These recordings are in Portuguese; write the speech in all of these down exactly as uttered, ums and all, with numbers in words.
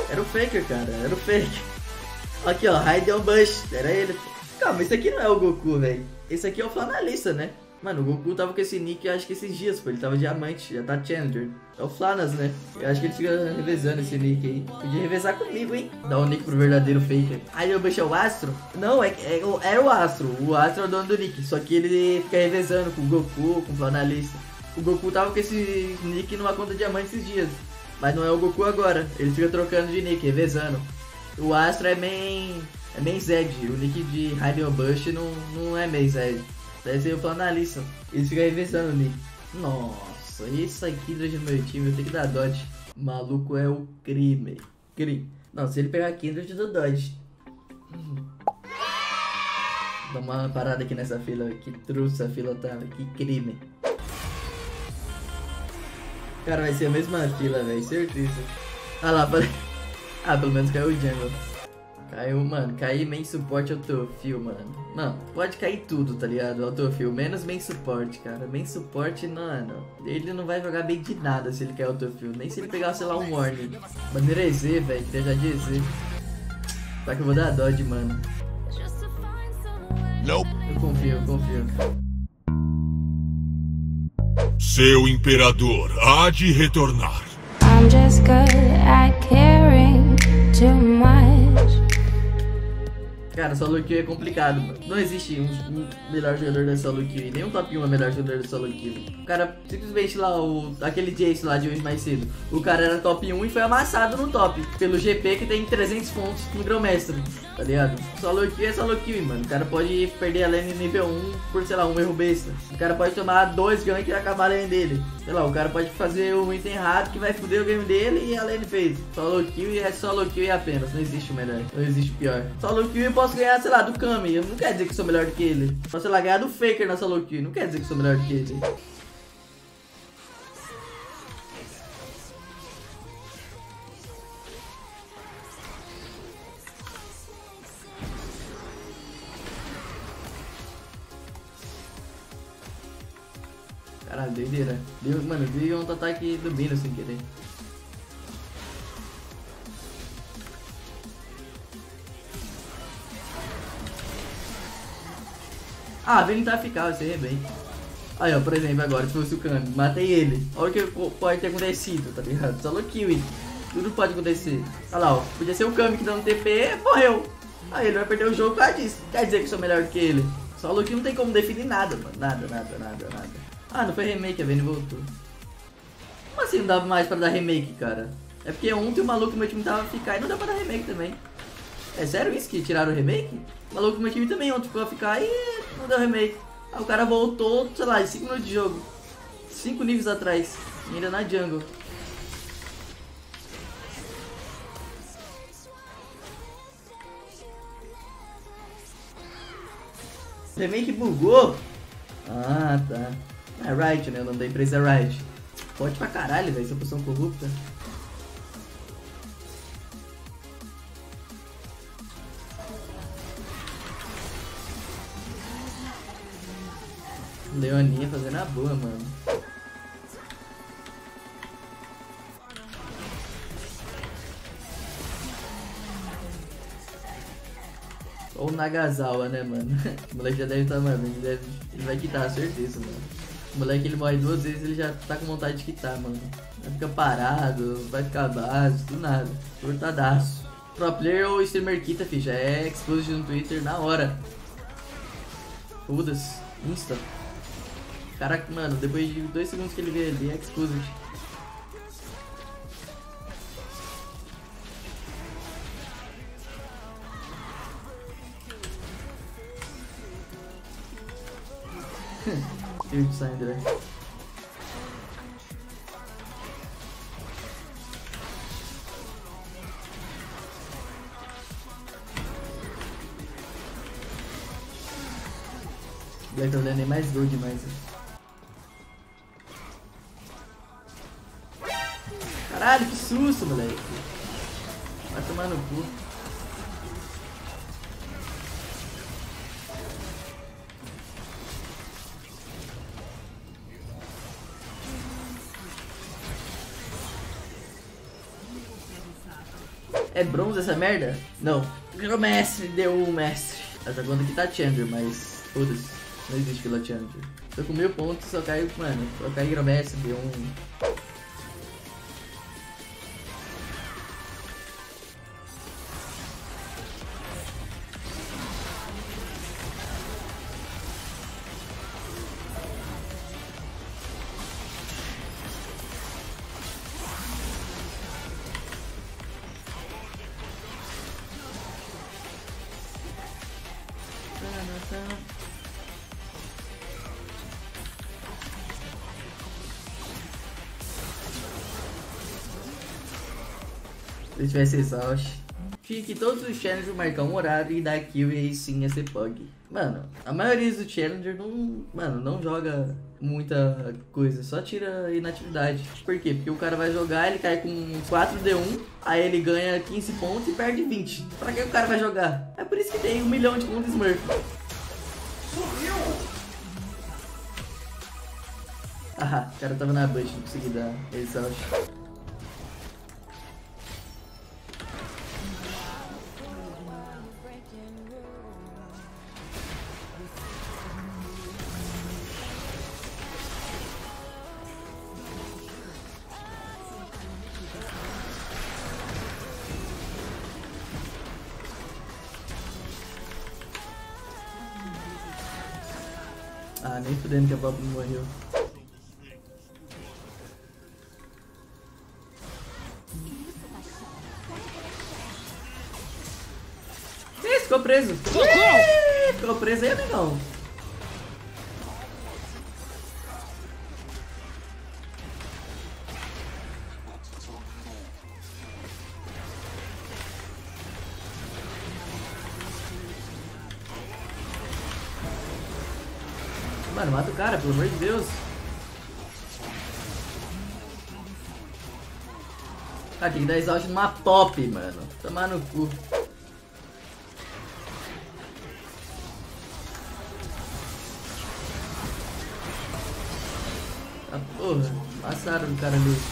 Era o Faker, cara. Era o Faker. Aqui, ó. Raiden Bush. Era ele. Calma, esse aqui não é o Goku, velho. Esse aqui é o Flanalista, né? Mano, o Goku tava com esse nick, eu acho que esses dias, pô. Ele tava diamante, já tá Challenger. É o Flanas, né? Eu acho que ele fica revezando esse nick aí. Podia revezar comigo, hein? Dar o nick pro verdadeiro Faker. Aí eu baixei o Astro? Não, é, é, é o Astro. O Astro é o dono do nick. Só que ele fica revezando com o Goku, com o Flanalista. O Goku tava com esse nick numa conta diamante esses dias. Mas não é o Goku agora. Ele fica trocando de nick, revezando. O Astro é main... É main Zed. O nick de Raiden Bush não, não é main Zed. Deve ser o Planalista. Eles ficam revezando o nick. Nossa, esse aqui do meu time, eu tenho que dar dodge. O maluco é o crime. Crime. Não, se ele pegar Kindred, eu dou dodge. Dá uma parada aqui nessa fila. Que truça a fila tá. Que crime. Cara, vai ser a mesma fila, velho. Certeza. Ah lá, pare... Ah, pelo menos caiu o jungle. Caiu, mano, cair main suporte autofill, mano. Mano, pode cair tudo, tá ligado? Autofill, menos main suporte, cara. Main suporte, mano, ele não vai jogar bem de nada se ele quer autofill. Nem se ele pegar, sei lá, um warning. Bandeira E Z, velho, que já de E Z. Só que eu vou dar dodge, mano. Nope. Eu confio, eu confio. Seu imperador há de retornar. I'm just good at caring too much. Cara, solo kill é complicado, mano. Não existe um, um melhor jogador da solo kill. Nem um top um é melhor jogador da solo kill. O cara, simplesmente lá, o, aquele Jace lá de hoje mais cedo. O cara era top um e foi amassado no top. Pelo G P que tem trezentos pontos no grão-mestre. Tá ligado? Solo kill é solo kill, mano. O cara pode perder a lane nível um por, sei lá, um erro besta. O cara pode tomar dois ganks e acabar a lane dele. Sei lá, o cara pode fazer um item errado que vai foder o game dele e a lane fez. Solo kill e é solo kill e apenas. Não existe o melhor. Não existe o pior. Solo kill e posso ganhar, sei lá, do Kami. Não quer dizer que sou melhor do que ele. Posso, sei lá, ganhar do Faker na solo kill. Não quer dizer que sou melhor do que ele. Caralho, doideira. Deu, mano, deu um ataque do Bino sem querer. Ah, Bino tá eficaz, você é bem. Aí, ó, por exemplo, agora, se fosse o Kami, matei ele. Olha o que pode ter acontecido, tá ligado? Solo kill. Tudo pode acontecer. Olha lá, ó. Podia ser o Kami que dando T P, morreu. Aí ele vai perder o jogo por causa disso. Quer dizer que eu sou melhor do que ele. Solo kill não tem como definir nada, mano. Nada, nada, nada, nada. Ah, não foi remake, a Vayne voltou. Como assim não dava mais pra dar remake, cara? É porque ontem o maluco do meu time tava a ficar e não dá pra dar remake também. É sério isso que tiraram o remake? O maluco do meu time também ontem ficou a ficar e não deu remake. Aí o cara voltou, sei lá, em cinco minutos de jogo. cinco níveis atrás, ainda na jungle. Remake bugou? Ah, tá. É Riot, né? O nome da empresa é Riot. Pode pra caralho, velho, essa posição corrupta. Leoninha fazendo a boa, mano. Ou o Nagasawa, né, mano? O moleque já deve estar, mano, ele, deve, ele vai quitar, certeza, mano. O moleque, ele morre duas vezes, ele já tá com vontade de quitar, mano. Vai ficar parado, vai ficar base, do nada. Tortadaço. Pro player ou streamer quita, ficha. É exposed no Twitter na hora. Foda-se. Insta. Caraca, mano, depois de dois segundos que ele vê ali, é exposed. Field Syndra. Black Orlando é mais gol demais. Caralho, que susto, moleque. Vai tomar no cu. É bronze essa merda? Não. Gromestre deu um mestre. Essa conta aqui tá Challenger, mas foda-se. Não existe pela Challenger. Tô com mil pontos, só caiu, mano. Só caiu Gromestre, deu um... Se eu tivesse exaust, tinha que todos os challengers marcar um horário e dar kill e aí sim ia ser pug. Mano, a maioria dos challengers não, mano, não joga muita coisa, só tira inatividade. Por quê? Porque o cara vai jogar, ele cai com quatro D um, aí ele ganha quinze pontos e perde vinte. Pra que o cara vai jogar? É por isso que tem um milhão de contas Smurf. Ah, o cara tava na bush, não consegui dar exaust. Ah, nem fudendo que a Bob não morreu. Ih, ficou preso! Ih, ficou preso aí, amigão! Mano, mata o cara, pelo amor de Deus. Ah, tem que dar exaust numa top, mano. Tomar no cu. Ah, porra. Passaram o cara ali.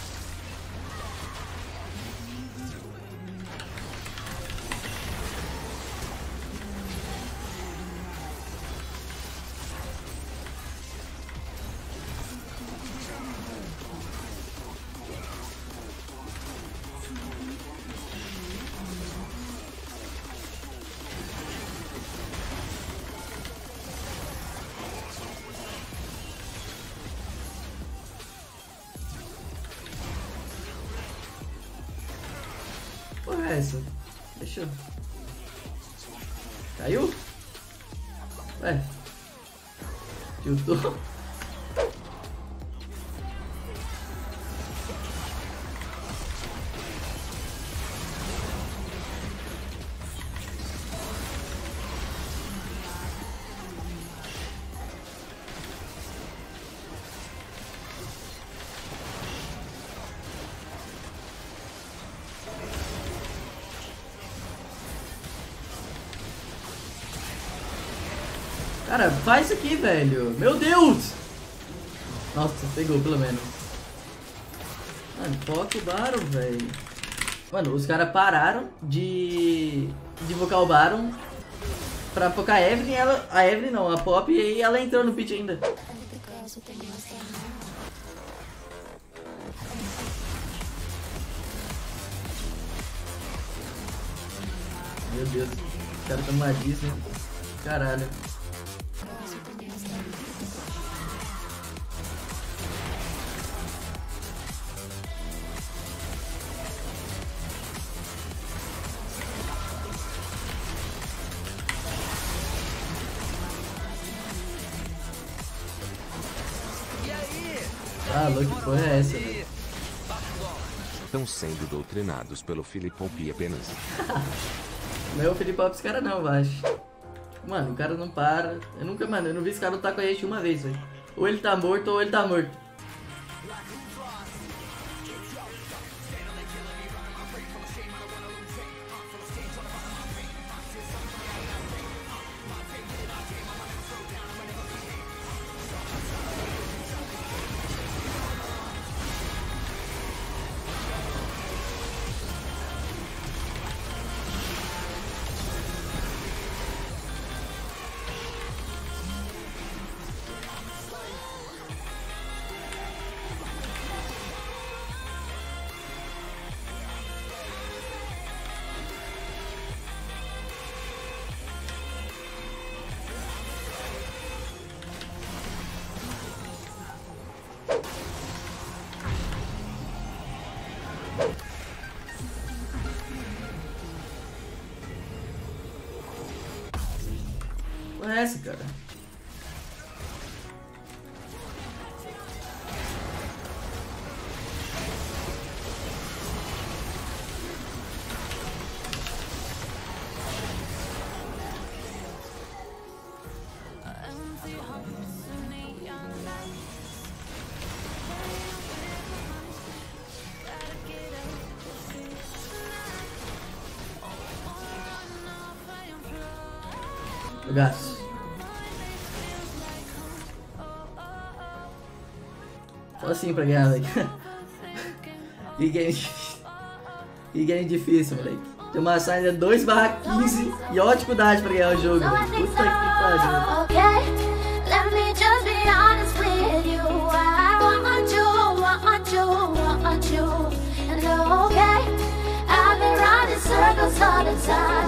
Porra é essa? Deixa. Caiu? Ué. Tiltou. Cara, faz isso aqui, velho. Meu Deus! Nossa, pegou pelo menos. Mano, foca o Baron, velho. Mano, os caras pararam de... de invocar o Baron pra focar a Evelyn. Ela... A Evelyn não, a Pop, e ela entrou no pit ainda. Meu Deus, os caras tão madíssimos. Caralho. Ah, louco, que porra é essa, velho? Estão sendo doutrinados pelo Filipop apenas. Não é o Filipop esse cara não, eu acho. Mano, o cara não para. Eu nunca, mano, eu não vi esse cara lutar com a gente uma vez, velho. Ou ele tá morto ou ele tá morto. Porra é essa, cara? Gasto. Só assim pra ganhar, velho. Que game difícil. Que game difícil, moleque. Tem uma saída dois barra quinze e ó a dificuldade pra ganhar o jogo, velho. Puta que pariu. Okay, let me just be honest with you. I want you, want you, want you. And okay, I've been running circles all the time.